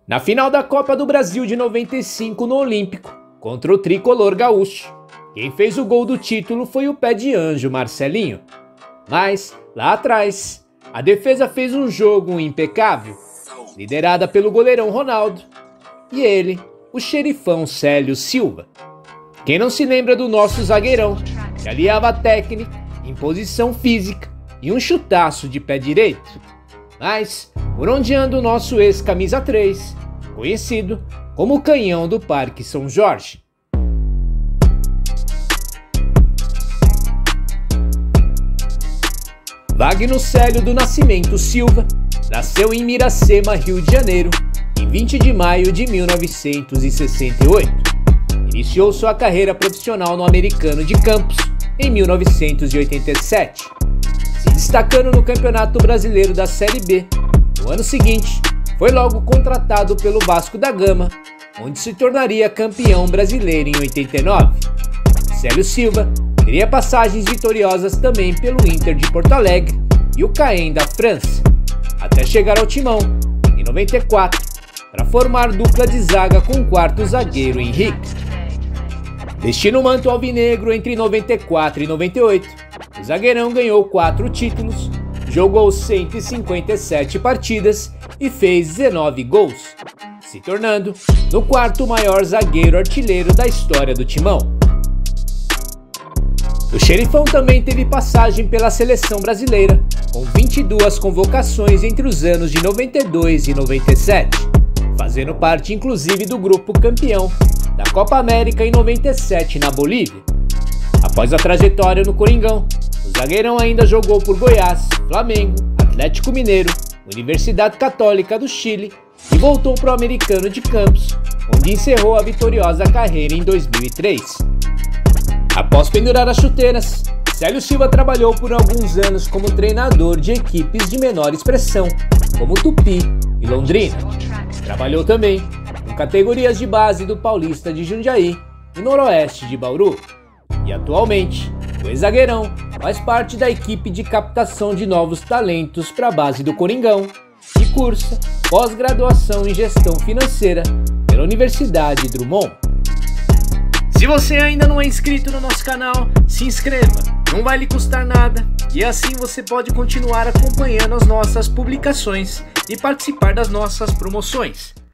Na final da Copa do Brasil de 95 no Olímpico, contra o tricolor gaúcho, quem fez o gol do título foi o pé de anjo Marcelinho. Mas, lá atrás, a defesa fez um jogo impecável, liderada pelo goleirão Ronaldo, e ele, o xerifão Célio Silva. Quem não se lembra do nosso zagueirão, que aliava técnica, imposição física e um chutaço de pé direito? Mas, por onde anda o nosso ex-camisa 3, conhecido como o Canhão do Parque São Jorge? Wagner Célio do Nascimento Silva nasceu em Miracema, Rio de Janeiro, em 20 de maio de 1968. Iniciou sua carreira profissional no Americano de Campos em 1987, se destacando no Campeonato Brasileiro da Série B. No ano seguinte, foi logo contratado pelo Vasco da Gama, onde se tornaria campeão brasileiro em 89. Célio Silva teria passagens vitoriosas também pelo Inter de Porto Alegre e o Caen da França, até chegar ao Timão, em 94, para formar dupla de zaga com o quarto zagueiro Henrique. Vestindo o manto alvinegro entre 94 e 98, o zagueirão ganhou 4 títulos, jogou 157 partidas e fez 19 gols, se tornando o quarto maior zagueiro artilheiro da história do Timão. O xerifão também teve passagem pela seleção brasileira, com 22 convocações entre os anos de 92 e 97, fazendo parte inclusive do grupo campeão da Copa América em 97 na Bolívia. Após a trajetória no Coringão, o zagueirão ainda jogou por Goiás, Flamengo, Atlético Mineiro, Universidade Católica do Chile e voltou para o Americano de Campos, onde encerrou a vitoriosa carreira em 2003. Após pendurar as chuteiras, Célio Silva trabalhou por alguns anos como treinador de equipes de menor expressão, como Tupi e Londrina. Trabalhou também com categorias de base do Paulista de Jundiaí e Noroeste de Bauru. E atualmente, o ex-zagueirão faz parte da equipe de captação de novos talentos para a base do Coringão e cursa pós-graduação em gestão financeira pela Universidade Drummond. Se você ainda não é inscrito no nosso canal, se inscreva, não vai lhe custar nada e assim você pode continuar acompanhando as nossas publicações e participar das nossas promoções.